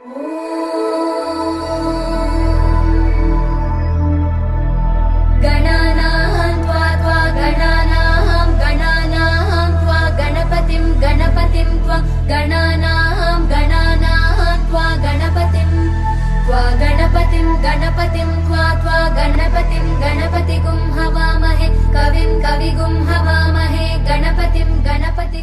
गणपतिं त्वा गणपतिं गणपतिगुं हवामहे कविं कविगुं हवामहे गणपतिं गणपति।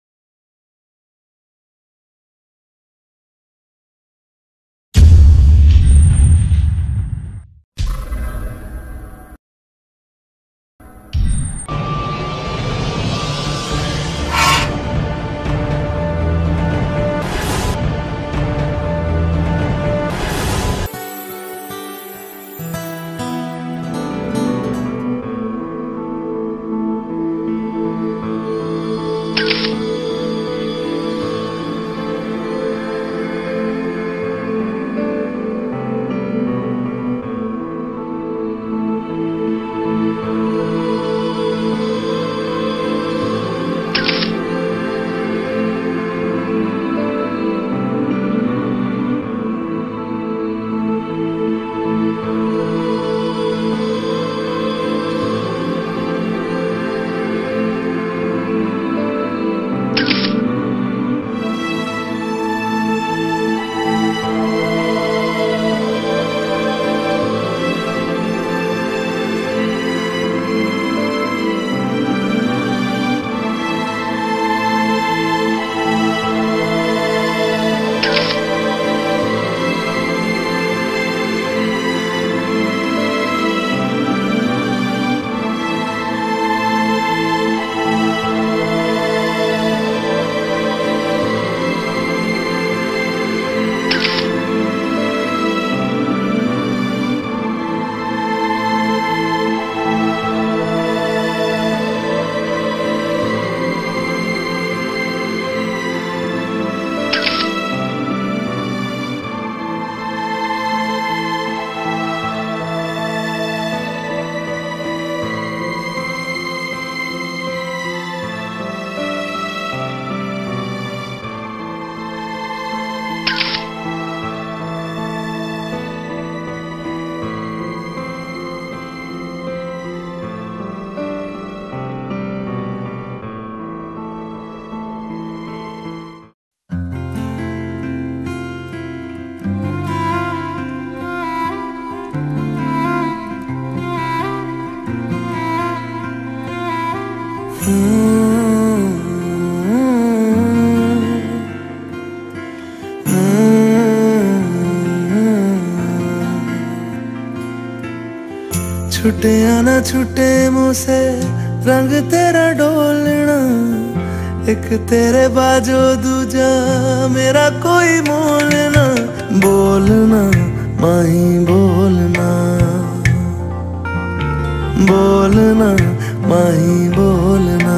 छुटे या ना छुटे मुझसे रंग तेरा डोलना, एक तेरे बाजो दूजा मेरा कोई मोल ना। बोलना माही बोलना, बोलना माही बोलना।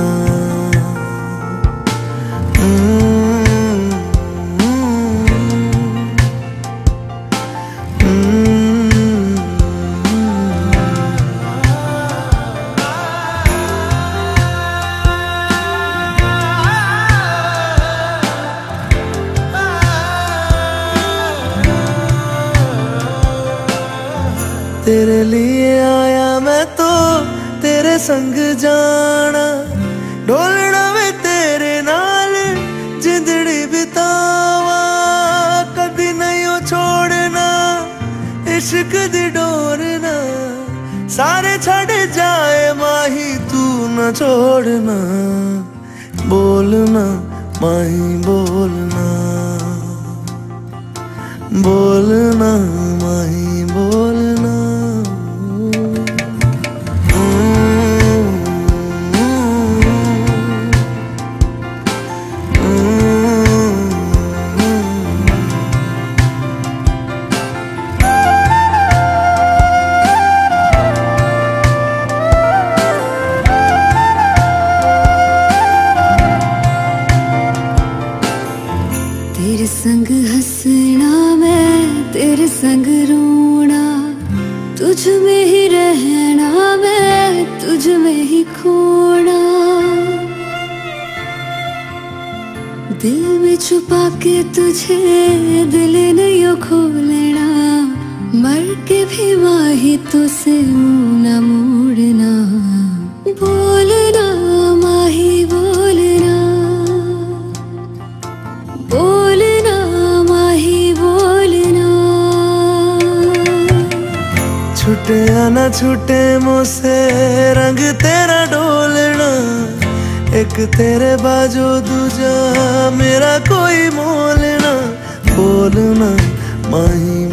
तेरे लिए आया मैं तो तेरे संग जाना, डोलना वे तेरे नाल जिंदड़ी बितावा, कदी नहीं छोड़ना इश्क दी डोरना। सारे छड़ जाए माही तू न छोड़ना, बोलना माही बोलना, बोलना माही बोलना। तेरे संग हंसना मैं तेरे संग रोना, तुझ में ही रहना मैं तुझ में ही खोना। दिल में छुपा के तुझे दिल नहीं खोलना, मर के भी माही तुझसे मुंह न मोड़ना। बोलना माही बोलना, बोलना माही बोलना। छूटे या ना छूटे मुझसे रंग तेरा डोलना, एक तेरे बाजू दूजा मेरा कोई मोल ना। बोलना माही